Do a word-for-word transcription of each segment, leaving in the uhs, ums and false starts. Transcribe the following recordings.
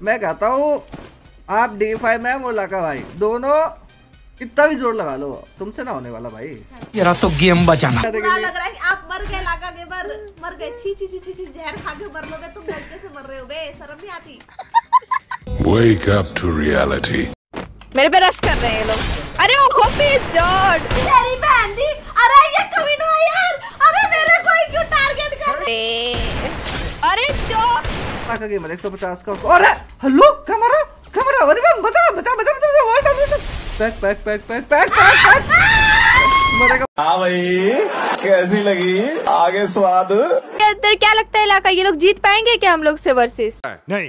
मैं कहता हूँ आप डी फाइव में वो लगा भाई, दोनों कितना भी जोर लगा लो तुमसे ना होने वाला भाई। यार तो गेम बचाना बुरा लग रहा है कि आप मर गए, लाका गेमर मर गए। छी छी छी छी छी जहर खा के मर लोगे तुम, लड़के से मर रहे हो बे, शर्म नहीं आती। Wake up to reality. मेरे पे रश कर रहे हैं ये लोग। अरे ओ कॉपी जॉर्ड तेरी बहन दी। अरे ये कभी ना यार, अरे मेरे को ही क्यों टारगेट कर रहे? अरे जॉर्ड लाका गेमर एक सौ पचास का। अरे हेलो कैमरा कैमरा, अरे बचा बचा बचा बचा बचा pack pack pack pack pack pack pack. हाँ भाई कैसी लगी आगे स्वाद? अंदर क्या लगता है इलाका, ये लोग जीत पाएंगे क्या हम लोग से वर्सेस? नहीं।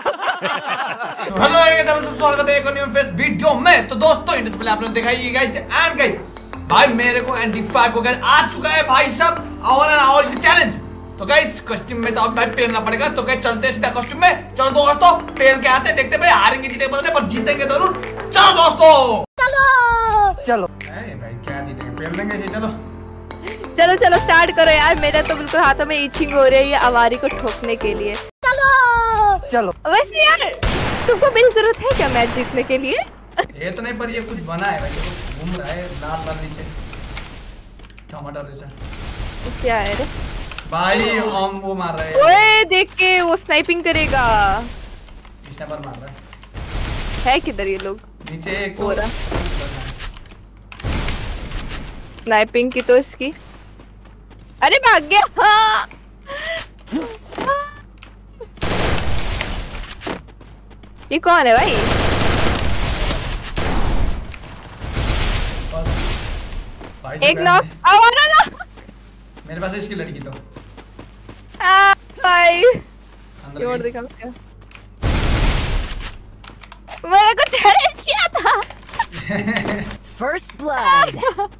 हेलो गाइस, स्वागत है एक और न्यू फेस वीडियो में। तो दोस्तों इंडस पहले आपने देखा ये गाइस एंड गाइस भाई मेरे को एन डी फाइव को गाइस आ चुका है भाई सब और और इसे चैलेंज। तो गाइस कॉस्ट्यूम में तो अब भाई पहनना पड़ेगा, तो गाइस चलते हैं सीधा कॉस्ट्यूम में। चलो दोस्तों पहन के आते, देखते भाई हारेंगे जीतेंगे पता नहीं पर जीतेंगे जरूर। चलो दोस्तों चलो चलो भाई क्या जीतेंगे, पहन लेंगे इसे। चलो चलो चलो स्टार्ट करो यार, मेरा तो बिल्कुल हाथों में इचिंग हो रही है आवारी को ठोकने के लिए। चलो चलो वैसे यार तुमको मेरी जरूरत है क्या मैच जीतने के लिए? ये तो नहीं पर ये कुछ बना है भाई, तो घूम रहा है लाल लाल नीचे टमाटर जैसा। क्या है रे भाई हम वो मार रहे हैं। ओए देख के वो स्नाइपिंग करेगा। स्नाइपर मार रहा है। है किधर ये लोग? नीचे एक हो रहा स्नाइपिंग की तो इसकी। अरे भाग गया। हाँ ये कौन है भाई? भाई एक नॉक आवारा ना मेरे पास है इसकी लड़की तो आ, भाई अंदर जोर गई। दिखा क्या मैंने कुछ चैलेंज किया था। First blood.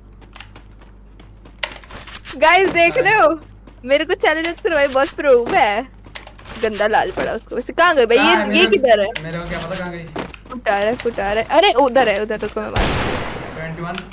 गाइस देख रहे हो मेरे को चैलेंज करो भाई, बहुत प्रो है। गंदा लाल पड़ा उसको। वैसे कहाँ गए भाई कहाँ है? ये ये मेरे- किधर है? मेरे को क्या पता कहाँ गई। फुटा रहा है फुटा रहा है। अरे उधर है उधर, रुको मैं मार। इकहत्तर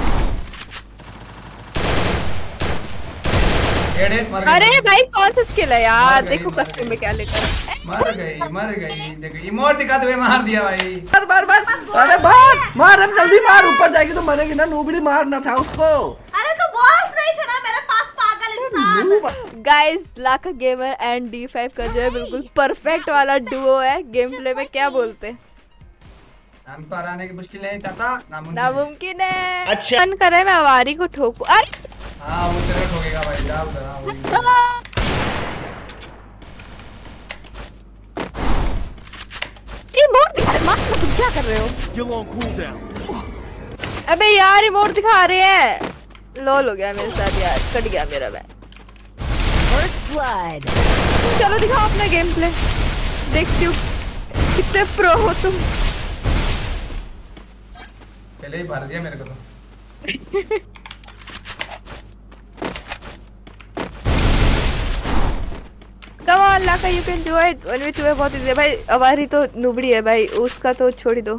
एड़े मर गई। अरे भाई कौन सा स्किल है यार? मर गई, देखो मर कस्टम गई। में क्या लेकर मर गई मर गई। देखो इमोट दिखाते हुए मार दिया भाई। मार मार मार अरे मार मार हम जल्दी मार, ऊपर जाएगी तो मरेगी ना। नूबड़ी मारना था उसको। अरे तो बॉल्स नहीं थे ना मेरे पास, पागल इंसान। Guys Laka gamer and D five का जो है बिल्कुल परफेक्ट वाला डुओ है। गेम प्ले में क्या बोलते हैं? हम तो हराने की मुश्किल नहीं चाहता, नामुमकिन है। नामुमकिन है। अच्छा मन कर रहा है मैं आवारी को ठोकूं। अरे हाँ वो तेरे को ठोकेगा भाई, जा उधर। हाँ वही। रिमोट दिखा रहे, मार तुम क्या कर रहे हो? अबे यार रिमोट दिखा रहे हैं। लॉल हो गया मेरे साथ यार, कट गया मेरा बैग। First blood. चलो दिखाओ अपना गेम प्ले, देखती हूँ कितने प्रो हो तुम। पहले ही मार दिया मेरे को तो। Come on Laka you can do it. One v two है बहुत इजी है भाई। हमारी तो नुबड़ी है भाई, उसका तो छोड़ ही दो।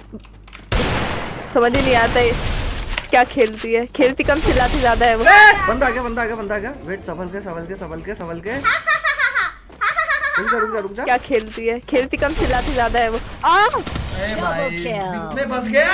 समझ ही नहीं आता है क्या खेलती है। खेलती कम चिल्लाती ज्यादा है वो। बंदा आ गया बंदा आ गया बंदा आ गया। वेट संभल के संभल के संभल के संभल के रुक जा रुक जा रुक जा। क्या खेलती है, खेलती कम चिल्लाती ज्यादा है वो। आ ए भाई बीच में फंस गया।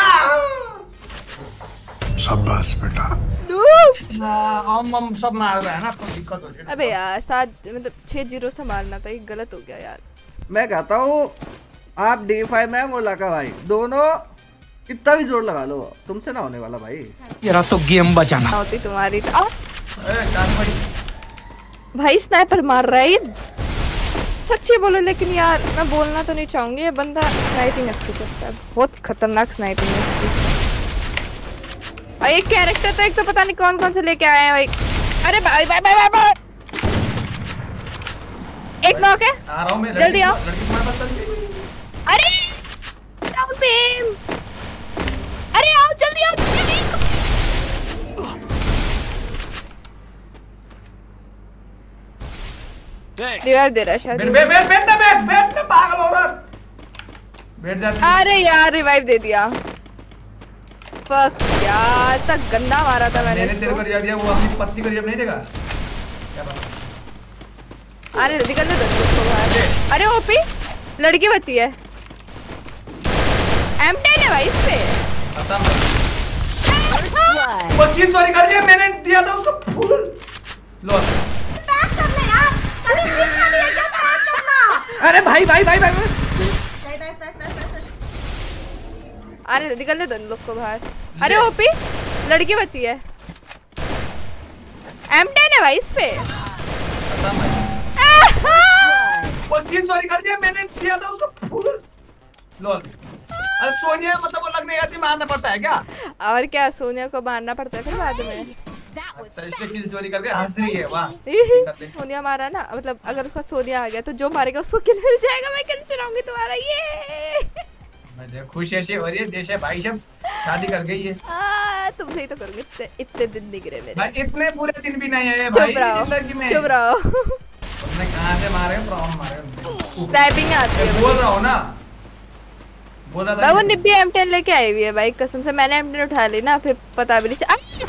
शाबाश बेटा। हम हम सब मार रहे हैं ना, तो दिक्कत हो रही है। अबे यार सात मतलब छह जीरो से मारना था, ये गलत हो गया यार। मैं कहता हूँ आप डी फाइव में वो लगा भाई, दोनों कितना भी जोर लगा लो तुमसे ना होने वाला भाई। यार तो गेम बचाना होती तुम्हारी तो। आ, ए जान पड़ी। भाई स्नाइपर मार रहा है ये। सच्ची बोलो लेकिन यार मैं बोलना तो नहीं चाहूंगी, ये बंदा स्नाइपिंग अच्छी करता है, बहुत खतरनाक स्नाइपिंग है इसकी। और ये कैरेक्टर तो एक तो पता नहीं कौन कौन से लेके आए हैं भाई। अरे भाई भाई भाई भाई, भाई। एक नॉक है, आ रहा हूँ मैं। जल्दी आओ। लड़की तुम्हारे पास चल गई। अरे डाउन बेम। अरे आओ जल्दी आओ जल्दी। रिवाइव दे रहा है शायद। बैठ बैठ बैठ बैठ ना बैठ बैठ ना पागल औरत। बैठ जाती। अरे यार रिवाइव दे दिया। फक यार तक गंदा मारा था मैंने। मैंने तेरे को रिया दिया, वो अपनी पत्नी को रिया नहीं देगा क्या बात? अरे निकल दे दो। अरे ओपी लड़की बची है। एम टेन है भाई इस पे। खत्म वो किल चोरी कर दिया मैंने, दिया था उसको फुल। लो पैक कर ले यार, अभी सीखना नहीं है क्या पैक करना। अरे भाई भाई भाई भाई नाइस नाइस नाइस नाइस। अरे निकल ले दोनों लोग को बाहर। अरे ओपी लड़की बची है। एम टेन है भाई इस पे। खत्म है वो किल चोरी कर दिया मैंने, दिया था उसको फुल। लो अरे सोनिया मतलब वो लगने आती मारना पड़ता है क्या? और क्या सोनिया को मारना पड़ता है फिर बाद में। अच्छा इसलिए किल चोरी करके हंस रही है। वाह सोनिया मारा ना, मतलब अगर उसका सोनिया आ गया तो जो मारेगा उसको किल मिल जाएगा। मैं किल चुराऊंगी तुम्हारा। ये मैं देख खुश ऐसे हो रही है, देश है भाई सब शादी कर गई है। आ, तुमसे ही तो करूंगी। इतने इतने दिन निकले मेरे। भाई इतने पूरे दिन भी नहीं आए भाई जिंदगी में। चुप रहो। तुमने कहां से मारे प्रॉब्लम मारे? टाइपिंग आती है। बोल रहा हूं ना, बोल रहा था। वो निब्बी एम टेन लेके आई हुई है भाई कसम से। मैंने एम टेन उठा ली ना, फिर पता भी नहीं चला।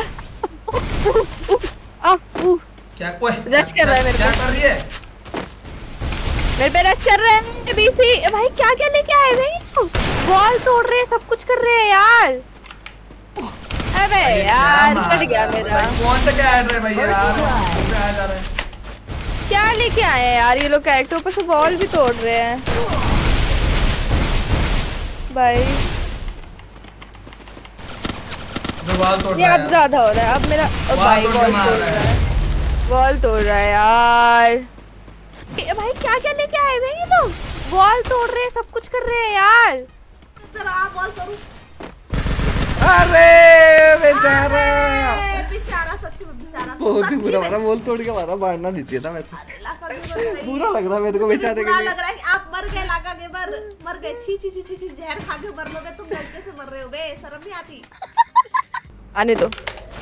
क्या कोई रश कर रहा है मेरे क्या पे। कर रही है? मेरे पे रश कर रहे हैं बीसी भाई। क्या क्या लेके आए भाई? बॉल तोड़ रहे हैं, सब कुछ कर रहे हैं यार। अबे यार कट गया मेरा। कौन सा क्या ऐड रहे भाई यार? क्या जा रहा है? क्या लेके आए हैं यार ये लोग? कैरेक्टर ऊपर से बॉल भी तोड़ रहे हैं भाई। जो बॉल तोड़ ये रहा अब है ज्यादा हो रहा है अब मेरा। अब बॉल भाई तोड़ के बॉल मार तोड़ रहा रहा है। है, बॉल तोड़ रहा है यार। ए भाई क्या क्या लेके आए भाई ये लोग? बॉल तोड़ रहे हैं, सब कुछ कर रहे हैं यार। जरा आप बॉल करूं। अरे बेचारा ए, बेचारा सच में बेचारा। बहुत ही सच्ची बुरा में। मारा, बोल तोड़ के मारा। मारना नहीं चाहिए था वैसे। अरे लाका गेमर नहीं। बुरा लग रहा है मेरे को मुझे बेचारे के बुरा लिए। लग रहा है कि आप मर गए। लाका गेमर मर गए। छी छी छी छी छी जहर खा के मर लोगे तुम। लड़के से मर रहे हो बे, शर्म नहीं आती। आने दो।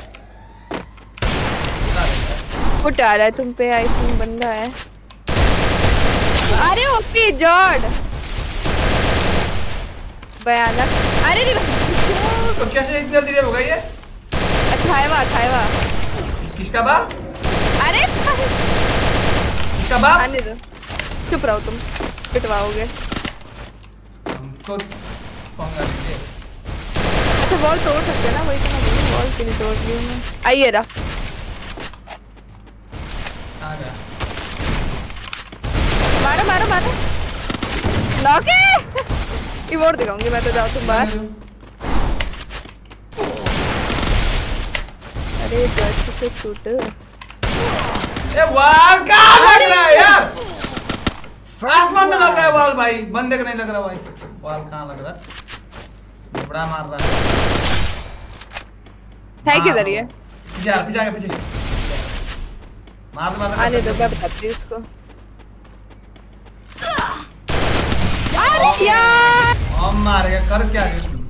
फुट आ रहा है तुम पे। आई थिंक बंदा है। अरे ओपी जॉर्ड भयानक। अरे नहीं तो कैसे इतना धीरे हो गई है? अठाईवा अठाईवा। किसका बाप? अरे किसका बाप? आने दो। चुप रहो तुम, पिटवाओगे। हमको पंगा लीजिए। अच्छा बॉल तोड़ सकते हैं ना, वही तो मैं बोल रही हूँ। बॉल क्यों नहीं तोड़ रही हूँ मैं? आइए रहा। आ गया। मारो मारो मारो। नॉके कीबोर्ड दिखाऊंगी मैं तो। जाओ तुम बाहर। अरे जस्ट से शूट। ए वाल कहाँ लग रहा है यार? आसमान में लग रहा है वाल भाई, बंदे का नहीं लग रहा भाई। वाल कहाँ लग रहा है? बड़ा मार रहा है। है किधर ये? पीछे आ, पीछे आ, पीछे मार मार। आने दो मैं बताती हूँ उसको। अरे यार हम मार गया। कर क्या रहे तुम?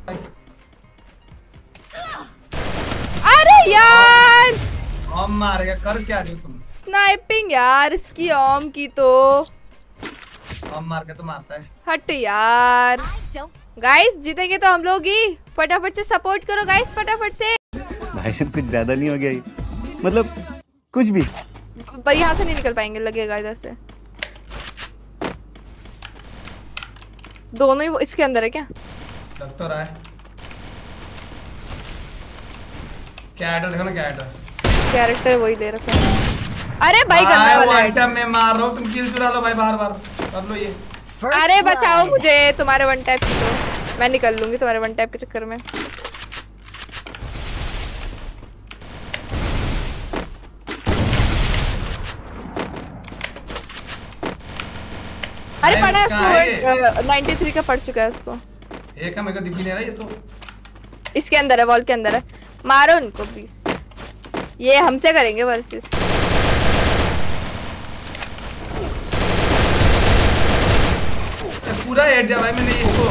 अरे यार हम मार गया। कर क्या रहे तुम? स्नाइपिंग यार इसकी ओम की तो। हम मार के तो मारता है। हट यार। गाइस जीतेंगे तो हम लोग ही। फटाफट से सपोर्ट करो गाइस, फटाफट से। भाई साहब कुछ ज्यादा नहीं हो गया ये? मतलब कुछ भी। पर यहाँ से नहीं निकल पाएंगे, लगेगा इधर से। दोनों ही वो इसके अंदर है क्या? लग तो रहा है। कैरेक्टर देखो ना, कैरेक्टर कैरेक्टर वही दे रखा है। अरे भाई गंदा वाला है। वन टैप में मार रहा हूँ, तुम किल चुरा लो भाई बार बार। कर लो ये। अरे बचाओ मुझे तुम्हारे वन टैप की। तो मैं निकल लूंगी तुम्हारे वन टैप के चक्कर में। अरे पड़ा है नाइन्टी थ्री का पड़ चुका है उसको। एक का मेरे को दिख ही नहीं रहा ये तो। इसके अंदर है, वॉल के अंदर है। मारो उनको प्लीज। ये हमसे करेंगे वर्सेस। पूरा हेड दिया भाई मैंने इसको।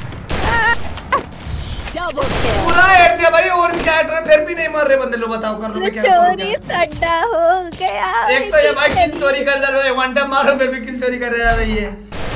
पूरा हेड दिया भाई। और क्या हेड रहे फिर भी नहीं मर रहे बंदे लोग। बताओ कर लो मैं क्या करूं? चोरी सड्डा हो गया। एक तो ये भाई किल चोरी कर रहा है, वन टाइम मारो फिर भी किल चोरी कर रहा है ये।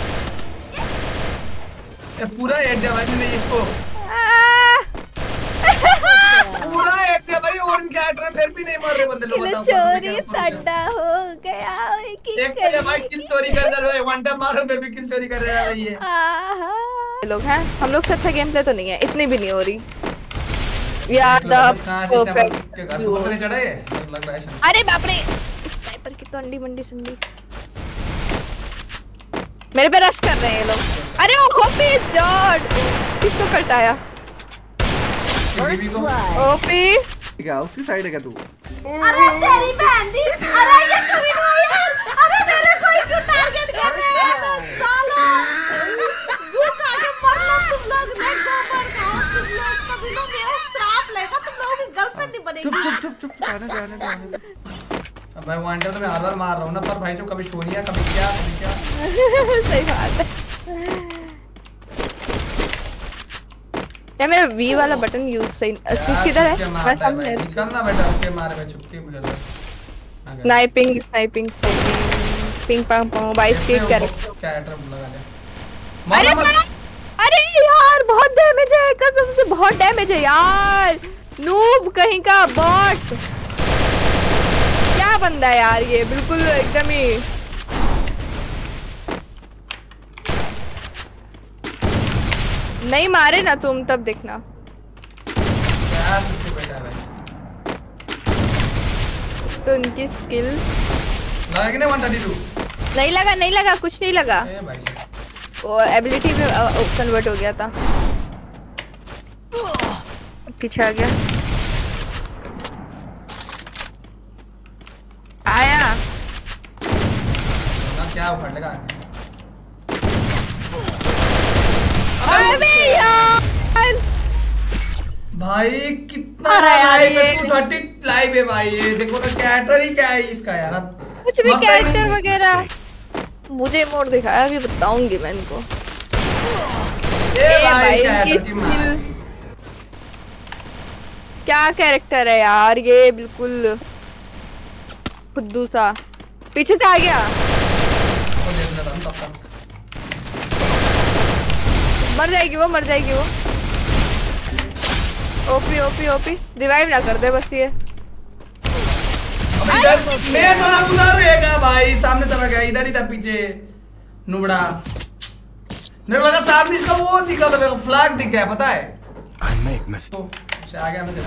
ये पूरा हेड दिया भाई मैंने इसको। पूरा हेड दिया भाई। और क्या कैरेक्टर फिर भी नहीं मर रहे बंदे लोग। बताओ चोरी ठंडा हो गया एक तो ये भाई किल चोरी कर रहा है, वन टाइम मारो फिर भी किल चोरी कर रहा है ये लोग हैं। हम लोग से अच्छा गेम प्ले तो नहीं है, इतनी भी नहीं हो रही यार। परफेक्ट अरे बाप रे, स्नाइपर की तो अंडी मंडी संडी मेरे पे रश कर रहे हैं ये लोग। अरे ओ खोपी जॉर्ड किसको कटाया? ओपी क्या उसकी साइड है क्या तू? अरे तेरी बहन दी, अरे ये कभी नहीं यार। अरे मेरे कोई क्यों टारगेट कर रहे हैं सालो? वो काहे मर लो तुम लोग, मैं गोबर खाओ तुम लोग, कभी लोग मेरा श्राप लेगा, तुम लोगों की गर्लफ्रेंड नहीं बनेगी। चुप चुप चुप चुप आने दे आने दे आने दे। अब भाई वन टाइम तो मैं हर बार मार रहा हूं ना, पर भाई जो कभी सोनिया कभी क्या कभी क्या। सही बात है यार। मेरा वी वाला बटन यूज सही किधर है? मैं सामने निकलना बेटा, के मारे में छुपके मुझे स्नाइपिंग स्नाइपिंग स्नाइपिंग पिंग पांग पांग बाईस के कैरेक्टर कैरेक्टर लगा दे। अरे अरे यार बहुत डैमेज है, कसम से बहुत डैमेज है यार। नूब कहीं का बॉट, क्या बंदा है यार ये, बिल्कुल एकदम ही। नहीं मारे ना तुम तब देखना। तो उनकी स्किल लगा कि नहीं वन थर्टी टू? नहीं लगा नहीं लगा कुछ नहीं लगा, वो एबिलिटी में कन्वर्ट हो गया था। पीछे आ गया, आया क्या उखड़ लेगा? अबे यार भाई कितना लाइव है, टू थर्टी लाइव है भाई। ये देखो ना कैरेक्टर ही क्या है इसका यार, कुछ भी कैरेक्टर वगैरह मुझे मोड दिखाया, अभी बताऊंगी मैं इनको। ए भाई क्या कैरेक्टर है यार ये, बिल्कुल खुद्दू सा। पीछे से आ गया, मर जाएगी वो, मर जाएगी वो। ओपी ओपी ओपी रिवाइव ना कर दे बस ये। मैं थोड़ा उधर रहेगा भाई, सामने चला गया, इधर ही था पीछे नुबड़ा। मेरे को लगा सामने इसका वो दिख रहा था, मेरे को फ्लैग दिख गया पता है। तो उसे आ गया मैं।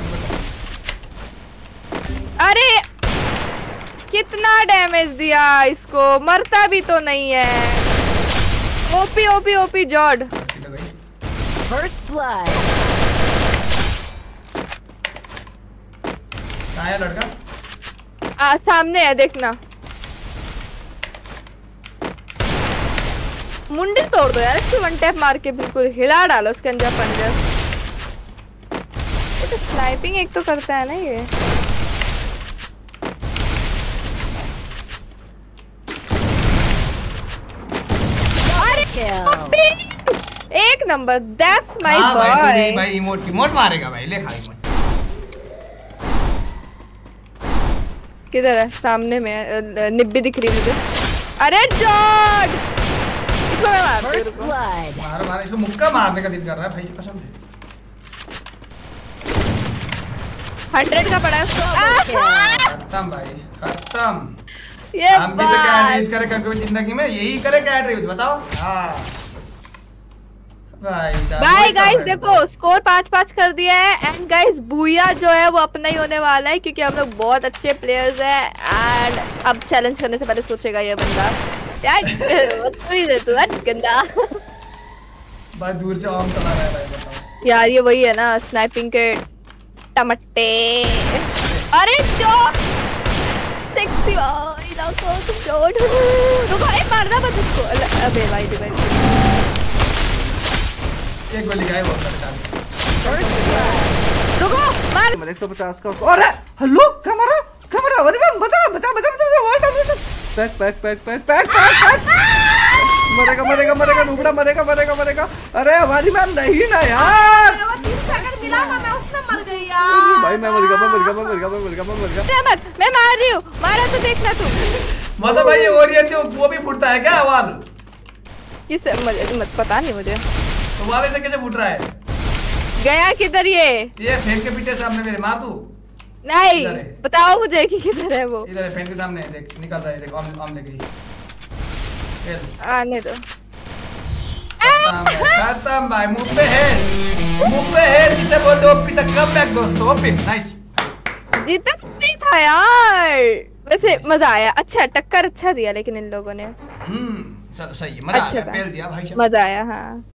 अरे कितना डैमेज दिया इसको, मरता भी तो नहीं है। ओपी ओपी ओपी जॉर्ड फर्स्ट ब्लड। कहाँ है लड़का? आ, सामने है देखना। मुंडी तोड़ दो यार इसकी, वन टैप मार के बिल्कुल हिला डालो उसके अंदर पंजर। ये तो स्नाइपिंग एक तो करता है ना ये। अरे एक नंबर, दैट्स माय बॉय। भाई इमोट इमोट मारेगा भाई, ले खा इमोट। किधर है? सामने में निब्बी दिख रही मुझे। अरे जॉर्ड इसको मैं मार दूं। मार मार इसको, मुक्का मारने का दिल कर रहा है भाई कसम से। हंड्रेड का पड़ा है उसको। खत्म भाई खत्म। ये हम भी तो कैरेक्टर यूज करे कभी जिंदगी में, यही करे कैरेक्टर यूज, बताओ। हाँ बाय गाइस, देखो स्कोर पाँच पाँच कर दिया है। एंड गाइस बुया जो है वो अपना ही होने वाला है, क्योंकि हम लोग बहुत अच्छे प्लेयर्स हैं। एंड अब चैलेंज करने से पहले सोचेगा ये बंदा यार तू गंदा बहुत दूर से आम चला रहा है भाई, बताओ यार। ये वही है ना स्नाइपिंग के टमाटे। अरे जो सेक्सी भाई ना को तुम छोड़ रुको, ए मारना मत उसको। अबे भाई भाई एक गोली का है वो कर। रुको मार। मैं एक सौ पचास का। अरे हेलो क्या मारा क्या मारा? अरे मैं बता बता बता बता vault pack pack pack pack pack pack मरेगा मरेगा मरेगा नुबड़ा मरेगा मरेगा मरेगा। अरे हमारी मैम नहीं ना यार, तीन सेकंड मिला ना, मैं उसमें मर गई यार। भाई मैं मर गया मैं मर गया मैं मर गया मैं मर गया मैं मर गया। मत, मैं मार रही हूँ, मारा तो देखना तुम। मतलब भाई ये ओरियन से वो भी फूटता है क्या वाल? किस मत पता नहीं मुझे। तो वाले से कैसे फूट रहा है? गया किधर ये? ये फेंक के पीछे सामने मेरे मार तू। नहीं इधर है। बताओ मुझे कि किधर है वो। इधर है, फैन के सामने है, देख निकल रहा है, देख आम आम लेके। आने दो। खत्म है, खत्म भाई, मुंह पे है, मुंह पे है, जिसे बोलते हो ओपी से कम बैक दोस्तों, ओपी नाइस। जीता नहीं था यार, वैसे मजा आया, अच्छा टक्कर अच्छा दिया लेकिन इन लोगों ने। हम्म चलो सही है, मजा आ अच्छा गया, था। पेल दिया भाई। मजा आया हाँ।